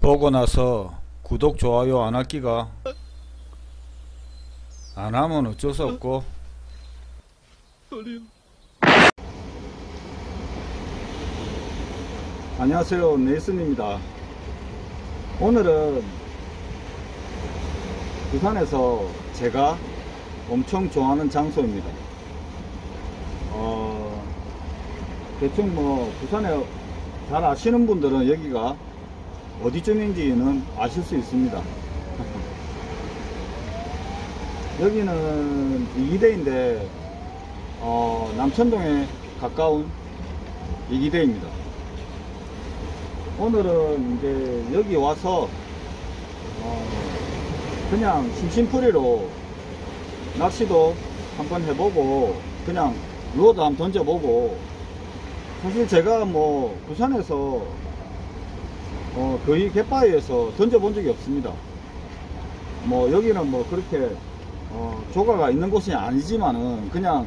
보고 나서 구독, 좋아요 안 할 기가 안 하면 어쩔 수 없고. 안녕하세요, 네이슨입니다. 오늘은 부산에서 제가 엄청 좋아하는 장소입니다. 대충 뭐 부산에 잘 아시는 분들은 여기가 어디쯤인지는 아실 수 있습니다. 여기는 이기대인데 남천동에 가까운 이기대입니다. 오늘은 이제 여기 와서 그냥 심심풀이로 낚시도 한번 해보고 그냥 루어도 한번 던져보고, 사실 제가 뭐 부산에서 거의 갯바위에서 던져본 적이 없습니다. 뭐 여기는 뭐 그렇게 조가가 있는 곳이 아니지만은 그냥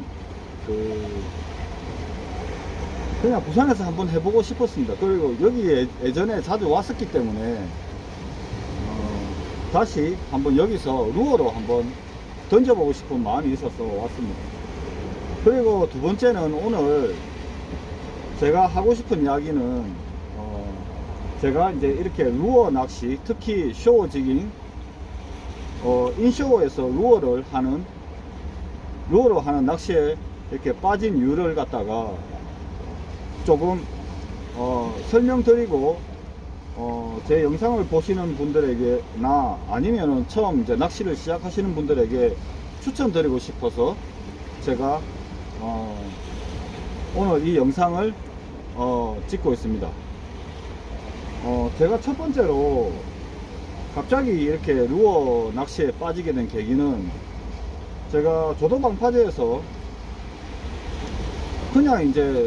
그냥 부산에서 한번 해보고 싶었습니다. 그리고 여기 예전에 자주 왔었기 때문에 다시 한번 여기서 루어로 한번 던져보고 싶은 마음이 있어서 왔습니다. 그리고 두 번째는 오늘 제가 하고 싶은 이야기는 제가 이제 이렇게 루어 낚시, 특히 쇼어 지깅, 인쇼어에서 루어로 하는 낚시에 이렇게 빠진 이유를 갖다가 조금 설명드리고, 제 영상을 보시는 분들에게나 아니면은 처음 이제 낚시를 시작하시는 분들에게 추천드리고 싶어서 제가 오늘 이 영상을 찍고 있습니다. 제가 첫 번째로 갑자기 이렇게 루어 낚시에 빠지게 된 계기는, 제가 조도방파제에서 그냥 이제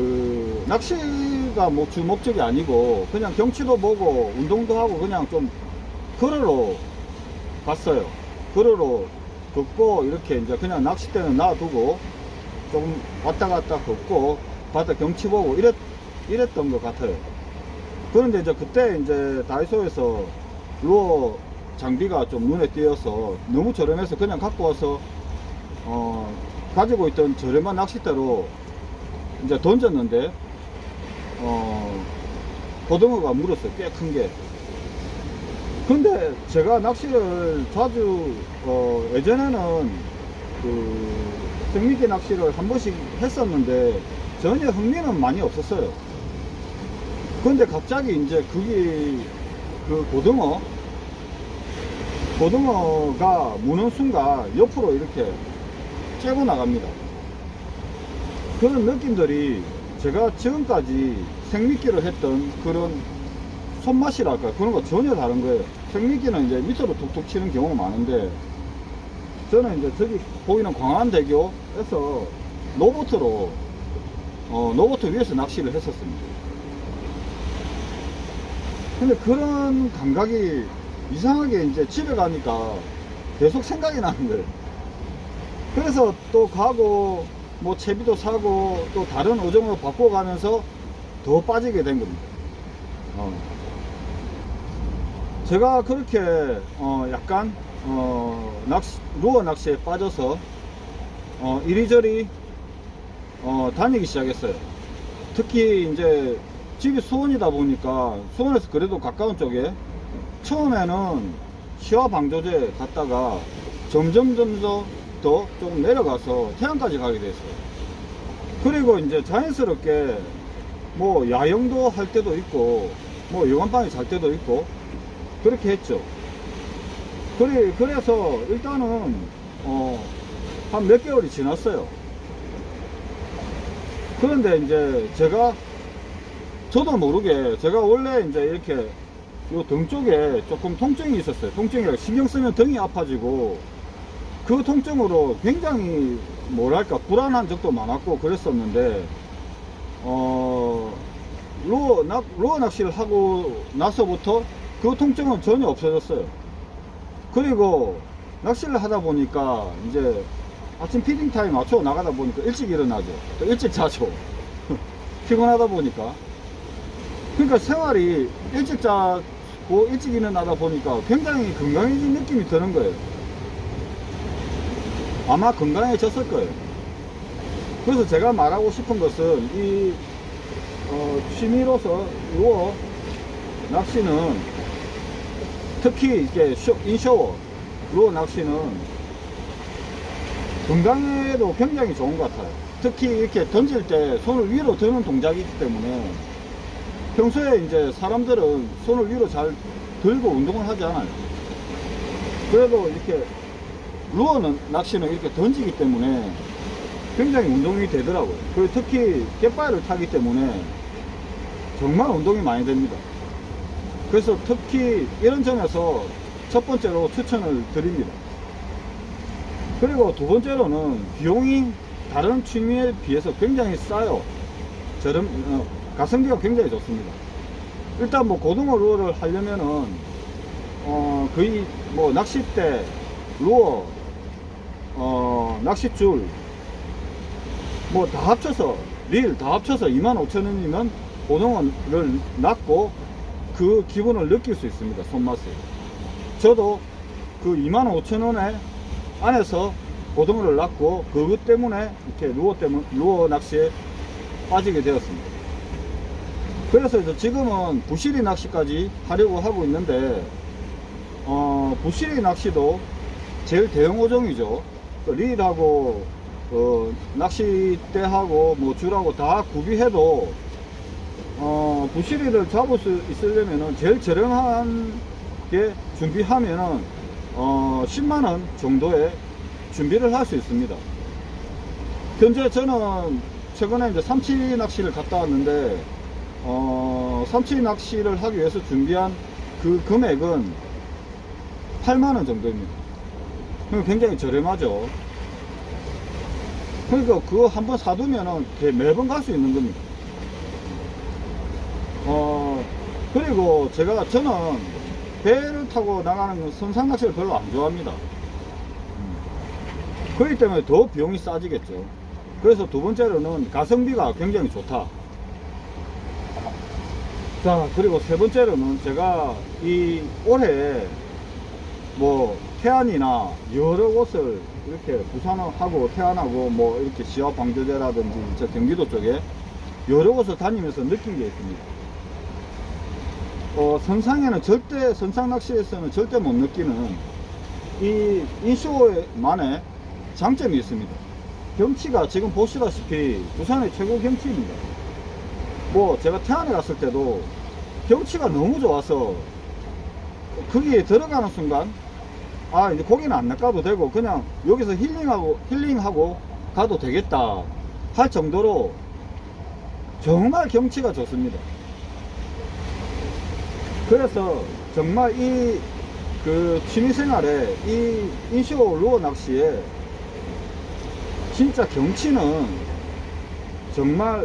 낚시가 뭐 주 목적이 아니고 그냥 경치도 보고 운동도 하고 그냥 좀 걸으러 갔어요. 걸으러 걷고 이렇게 이제 그냥 낚싯대는 놔두고 조금 왔다 갔다 걷고 바다 경치 보고 이랬던 것 같아요. 그런데 이제 그때 이제 다이소에서 루어 장비가 좀 눈에 띄어서 너무 저렴해서 그냥 갖고 와서 가지고 있던 저렴한 낚싯대로 이제 던졌는데 고등어가 물었어요. 꽤 큰 게. 근데 제가 낚시를 자주 예전에는 생미끼 낚시를 한 번씩 했었는데 전혀 흥미는 많이 없었어요. 근데 갑자기 이제 고등어가 무는 순간 옆으로 이렇게 째고 나갑니다. 그런 느낌들이 제가 지금까지 생미끼를 했던 그런 손맛이랄까 그런 거 전혀 다른 거예요. 생미끼는 이제 밑으로 툭툭 치는 경우가 많은데, 저는 이제 저기 보이는 광안대교에서 노보트 위에서 낚시를 했었습니다. 근데 그런 감각이 이상하게 이제 집에 가니까 계속 생각이 나는 거예요. 그래서 또 가고 뭐 채비도 사고 또 다른 어종으로 바꿔가면서 더 빠지게 된 겁니다. 제가 그렇게 약간 루어 낚시에 빠져서 이리저리 다니기 시작했어요. 특히 이제 집이 수원이다 보니까 수원에서 그래도 가까운 쪽에 처음에는 시화방조제 갔다가 점점 더 조금 내려가서 태안까지 가게 됐어요. 그리고 이제 자연스럽게 뭐 야영도 할 때도 있고 뭐 여관방에 잘 때도 있고 그렇게 했죠. 그래서 일단은 한 몇 개월이 지났어요. 그런데 이제 저도 모르게 제가 원래 이제 이렇게 요 등 쪽에 조금 통증이 있었어요. 통증이 신경 쓰면 등이 아파지고 그 통증으로 굉장히 뭐랄까 불안한 적도 많았고 그랬었는데, 루어 낚시를 하고 나서부터 그 통증은 전혀 없어졌어요. 그리고 낚시를 하다 보니까 이제 아침 피딩 타임 맞춰 나가다 보니까 일찍 일어나죠. 또 일찍 자죠. 피곤하다 보니까. 그러니까 생활이 일찍 자꾸 일찍 일어나다 보니까 굉장히 건강해진 느낌이 드는 거예요. 아마 건강해졌을 거예요. 그래서 제가 말하고 싶은 것은 이 취미로서 루어 낚시는 특히 이렇게 인쇼어 루어 낚시는 건강에도 굉장히 좋은 것 같아요. 특히 이렇게 던질 때 손을 위로 드는 동작이기 때문에 평소에 이제 사람들은 손을 위로 잘 들고 운동을 하지 않아요. 그래도 이렇게 루어는 낚시는 이렇게 던지기 때문에 굉장히 운동이 되더라고요. 그리고 특히 갯바위를 타기 때문에 정말 운동이 많이 됩니다. 그래서 특히 이런 점에서 첫 번째로 추천을 드립니다. 그리고 두 번째로는 비용이 다른 취미에 비해서 굉장히 싸요. 가성비가 굉장히 좋습니다. 일단 뭐 고등어 루어를 하려면은 거의 뭐 낚싯대, 루어, 낚싯줄 뭐 다 합쳐서 릴 다 합쳐서 25,000원이면 고등어를 낚고 그 기분을 느낄 수 있습니다. 손맛을. 저도 그 25,000원에 안에서 고등어를 낚고 그것 때문에 이렇게 루어 낚시에 빠지게 되었습니다. 그래서 이제 지금은 부시리 낚시까지 하려고 하고 있는데 부시리 낚시도 제일 대형 어종이죠. 릴하고 낚싯대하고 뭐 줄하고 다 구비해도 부시리를 잡을 수 있으려면은 제일 저렴한 게 준비하면은 10만원 정도의 준비를 할 수 있습니다. 현재 저는 최근에 이제 삼치 낚시를 갔다 왔는데 삼치 낚시를 하기 위해서 준비한 그 금액은 8만원 정도입니다. 굉장히 저렴하죠. 그러니까 그거 한번 사두면은 매번 갈 수 있는 겁니다. 그리고 저는 배를 타고 나가는 선상 낚시를 별로 안 좋아합니다. 그렇기 때문에 더 비용이 싸지겠죠. 그래서 두 번째로는 가성비가 굉장히 좋다. 자, 그리고 세 번째로는 제가 올해 뭐 태안이나 여러 곳을 이렇게 부산하고 태안하고 뭐 이렇게 시화 방조제라든지 저 경기도 쪽에 여러 곳을 다니면서 느낀 게 있습니다. 선상 낚시에서는 절대 못 느끼는 이 인쇼만의 장점이 있습니다. 경치가 지금 보시다시피 부산의 최고 경치입니다. 뭐 제가 태안에 갔을 때도 경치가 너무 좋아서 거기에 들어가는 순간 이제 고기는 안 낚아도 되고 그냥 여기서 힐링하고 가도 되겠다 할 정도로 정말 경치가 좋습니다. 그래서 정말 그 취미생활에 이 인쇼 루어 낚시에 진짜 경치는 정말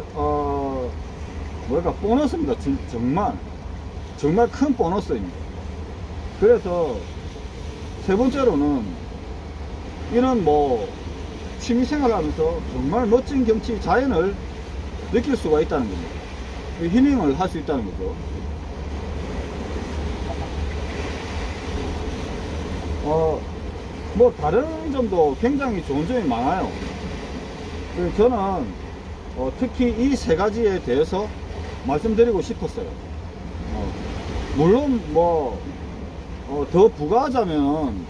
보너스입니다. 정말 큰 보너스입니다. 그래서 세 번째로는 이런 뭐 취미생활을 하면서 정말 멋진 경치 자연을 느낄 수가 있다는 겁니다. 힐링을 할 수 있다는 거죠. 뭐 다른 점도 굉장히 좋은 점이 많아요. 저는 특히 이 세 가지에 대해서 말씀드리고 싶었어요. 물론 뭐 더 부가하자면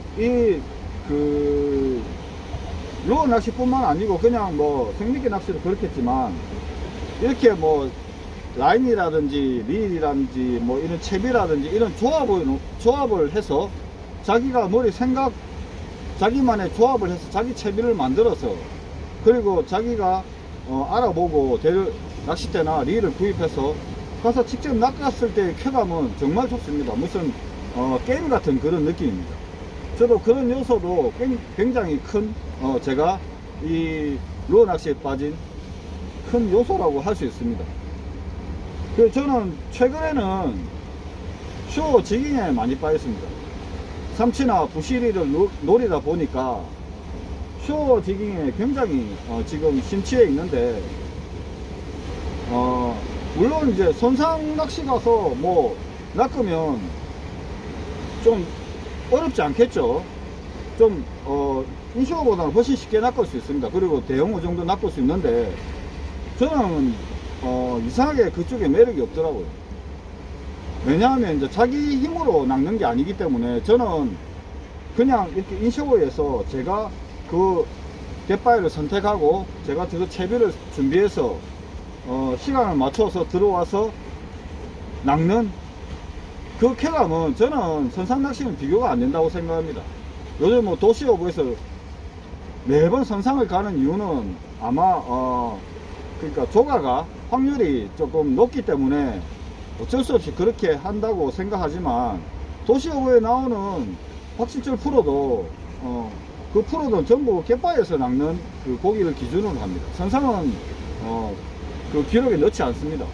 루어 낚시뿐만 아니고 그냥 뭐 생미끼 낚시도 그렇겠지만 이렇게 뭐 라인이라든지 릴이라든지 뭐 이런 채비라든지 이런 조합을 해서 자기가 자기만의 조합을 해서 자기 채비를 만들어서 그리고 자기가 알아보고 낚싯대나 릴을 구입해서 가서 직접 낚았을 때의 쾌감은 정말 좋습니다. 무슨 게임 같은 그런 느낌입니다. 저도 그런 요소도 굉장히 큰 제가 이 루어 낚시에 빠진 큰 요소라고 할 수 있습니다. 그래서 저는 최근에는 쇼 지깅에 많이 빠졌습니다. 삼치나 부시리를 노리다 보니까 쇼 지깅에 굉장히 지금 심취해 있는데 물론 이제 선상 낚시 가서 뭐 낚으면 좀 어렵지 않겠죠. 좀 인쇼보다는 훨씬 쉽게 낚을 수 있습니다. 그리고 대형어 정도 낚을 수 있는데 저는 이상하게 그쪽에 매력이 없더라고요. 왜냐하면 이제 자기 힘으로 낚는 게 아니기 때문에 저는 그냥 이렇게 인쇼에서 제가 그 갯바위를 선택하고 제가 그 채비를 준비해서 시간을 맞춰서 들어와서 낚는 그 쾌감은 저는 선상 낚시는 비교가 안 된다고 생각합니다. 요즘 뭐 도시어부에서 매번 선상을 가는 이유는 아마 그러니까 조가가 확률이 조금 높기 때문에 어쩔 수 없이 그렇게 한다고 생각하지만 도시어부에 나오는 확실줄 프로도 그 프로는 전부 갯바위에서 낚는 그 고기를 기준으로 합니다. 선상은 그 기록에 넣지 않습니다.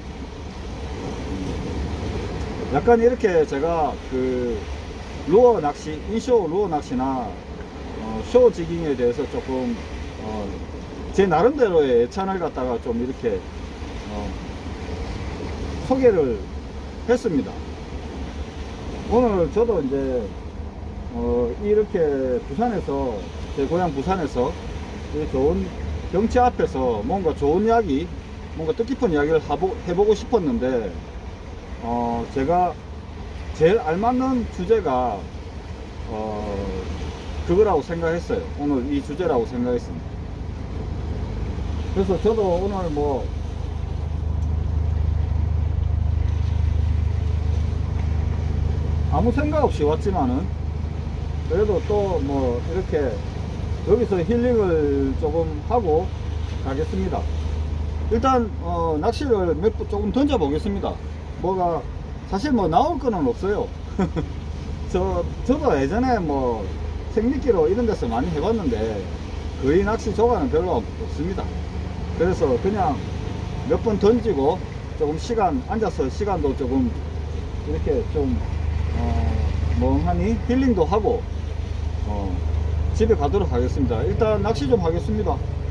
약간 이렇게 제가 그 루어 낚시, 인쇼 루어 낚시나 쇼 지깅에 대해서 조금 제 나름대로의 애찬을 갖다가 좀 이렇게 소개를 했습니다. 오늘 저도 이제 이렇게 부산에서, 제 고향 부산에서 좋은 경치 앞에서 뭔가 좋은 이야기, 뭔가 뜻깊은 이야기를 해보고 싶었는데 제가 제일 알맞는 주제가 그거라고 생각했어요. 오늘 이 주제라고 생각했습니다. 그래서 저도 오늘 뭐 아무 생각 없이 왔지만은 그래도 또 뭐 이렇게 여기서 힐링을 조금 하고 가겠습니다. 일단 낚시를 조금 던져 보겠습니다. 뭐가 사실 뭐 나올 거는 없어요. 저도 예전에 뭐 생미끼로 이런 데서 많이 해봤는데 거의 낚시 조가는 별로 없습니다. 그래서 그냥 몇 번 던지고 조금 앉아서 시간도 조금 이렇게 좀 멍하니 힐링도 하고 집에 가도록 하겠습니다. 일단 낚시 좀 하겠습니다.